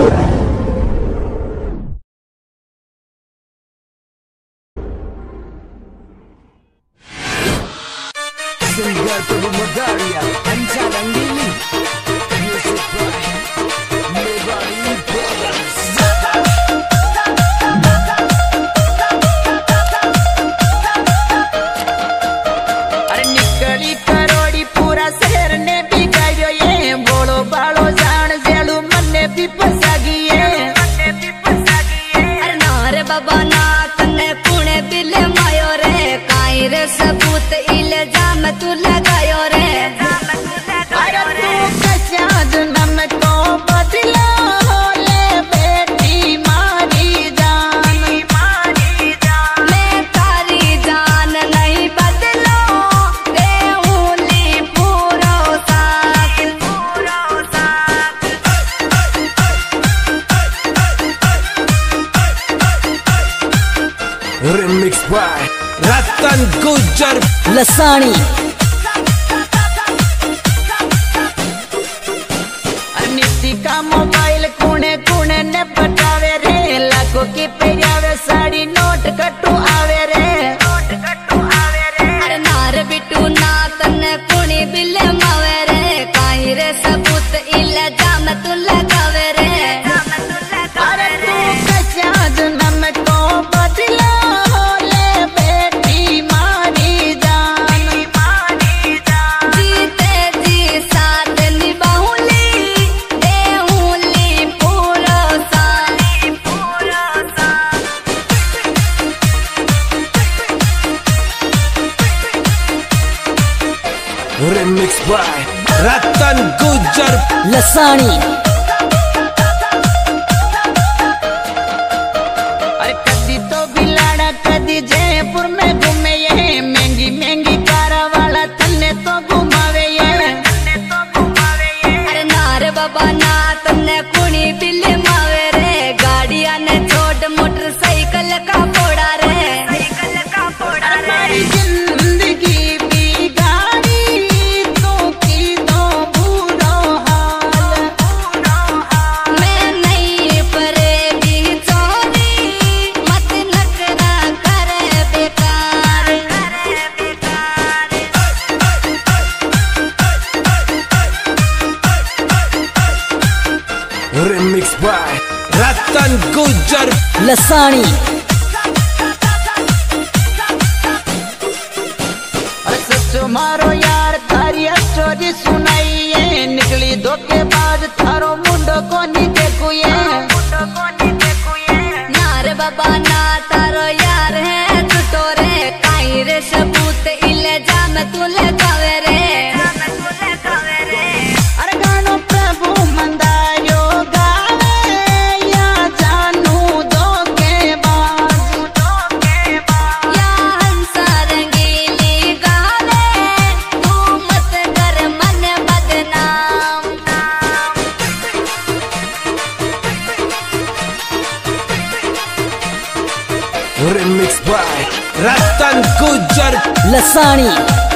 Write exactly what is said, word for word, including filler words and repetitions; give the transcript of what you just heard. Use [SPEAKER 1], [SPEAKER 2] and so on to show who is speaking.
[SPEAKER 1] Singer Prabhu Madaria, Anja Rangili, music by Mewari Brothers. अरे निकली करोड़ी पूरा शहर ने भी गायो ये बोलो बालो जान जेलू मन ने भी फंसा गई
[SPEAKER 2] अरे नारे बाबा ना तन्ने पुणे बिले मायो रे काई रे सबूत इल्जाम तू लगायो रे
[SPEAKER 1] अरे तू कशाद नम को बदला ले बेटी मारी जान
[SPEAKER 2] मैं तारी जान नहीं बदलो रे उंगली पूरो साथ
[SPEAKER 3] Remix by Ratan Gujar
[SPEAKER 4] लसानी।
[SPEAKER 1] नीति का मोबाइल कुणे कुणे ने पटावे रे लाखों की पेयावे साड़ी नोट कटू आवे रे
[SPEAKER 2] अरे नार बिटू ना तन्ने पुणी बिले मावे रे काई रे सबूत इल्जाम तू लगावे रे
[SPEAKER 1] अरे तू कशाद नम को बदला ले बेटी मारी जान
[SPEAKER 2] जीते जी साथ निभाऊंगी देऊंगी पूरा साथ
[SPEAKER 3] Remix by Ratan Gujar
[SPEAKER 4] लसानी।
[SPEAKER 1] अरे कदी तो बिलाड़ा कदी जयपुर में घूमे ये महंगी महंगी कार वाला तन्ने तो घुमावे ये
[SPEAKER 2] अरे नारे बाबा ना तन्ने कुणी बिल्ली मावे रे गाड़िया ने छोट मोटरसाइकिल का फोड़ा रे
[SPEAKER 1] हमारी जिंदगी बिगाड़ी तू की दो बुरो हाल
[SPEAKER 2] मैं नहीं परे भी चोरी मत नखरा करे बेकार
[SPEAKER 3] Remix by Ratan Gujar
[SPEAKER 4] लसानी।
[SPEAKER 1] अरे सच मारो यार थारी स्टोरी सुनाई ये निकली धोखेबाज थारो मुंडो को नहीं देखू ये
[SPEAKER 2] नारे बाबा ना तारो यार है टूटो रे काई रे सबूत इल्जाम तू लगावे रे
[SPEAKER 1] अरे गानो प्रभु मंदायो गावे या जानू धोखेबाज
[SPEAKER 2] या हंसा रंगीली गावे तू मत कर मन बदनाम
[SPEAKER 3] Remix by Ratan Gujar
[SPEAKER 4] Lasani.